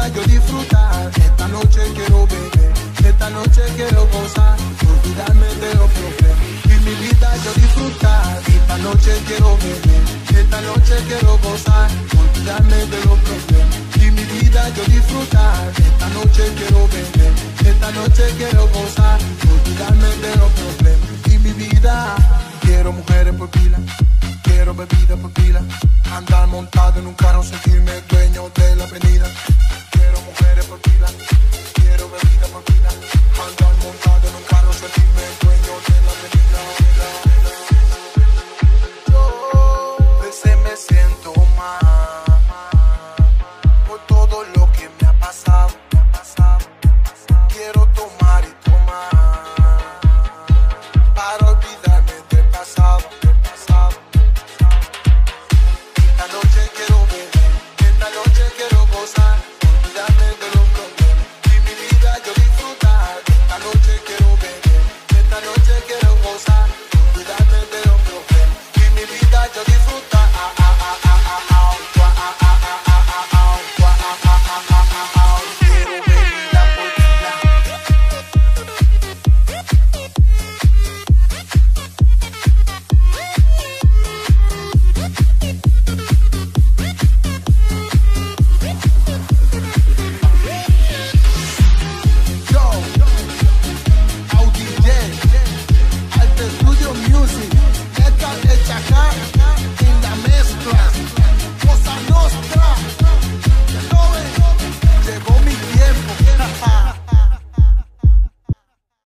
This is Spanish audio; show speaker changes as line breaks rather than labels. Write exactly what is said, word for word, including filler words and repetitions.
yo disfrutar. Esta noche quiero beber, esta noche quiero gozar, olvidarme de los problemas. Y mi vida yo disfrutar. Esta noche quiero beber, esta noche quiero gozar, olvidarme de los problemas. Y mi vida